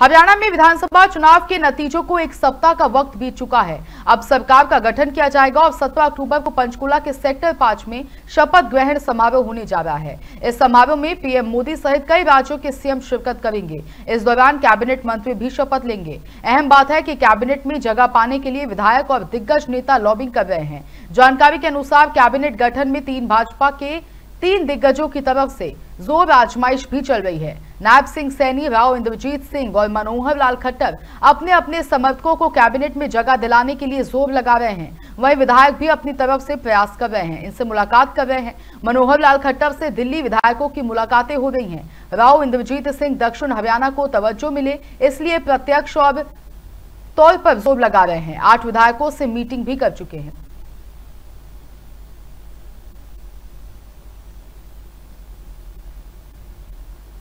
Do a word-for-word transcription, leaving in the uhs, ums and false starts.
हरियाणा में विधानसभा चुनाव के नतीजों को एक सप्ताह का वक्त बीत चुका है। अब सरकार का गठन किया जाएगा और सत्रह अक्टूबर को पंचकुला के सेक्टर पांच में शपथ ग्रहण समारोह होने जा रहा है। इस समारोह में पीएम मोदी सहित कई राज्यों के सीएम शिरकत करेंगे। इस दौरान कैबिनेट मंत्री भी शपथ लेंगे। अहम बात है कि कैबिनेट में जगह पाने के लिए विधायक और दिग्गज नेता लॉबिंग कर रहे हैं। जानकारी के अनुसार कैबिनेट गठन में तीन भाजपा के तीन दिग्गजों की तरफ से जोर आजमाइश भी चल रही है। नायब सिंह सैनी, राव इंद्रजीत सिंह और मनोहर लाल खट्टर अपने अपने समर्थकों को कैबिनेट में जगह दिलाने के लिए जोर लगा रहे हैं। वहीं विधायक भी अपनी तरफ से प्रयास कर रहे हैं, इनसे मुलाकात कर रहे हैं। मनोहर लाल खट्टर से दिल्ली विधायकों की मुलाकातें हो रही हैं। राव इंद्रजीत सिंह दक्षिण हरियाणा को तवज्जो मिले, इसलिए प्रत्यक्ष और तौर पर जोर लगा रहे हैं। आठ विधायकों से मीटिंग भी कर चुके हैं।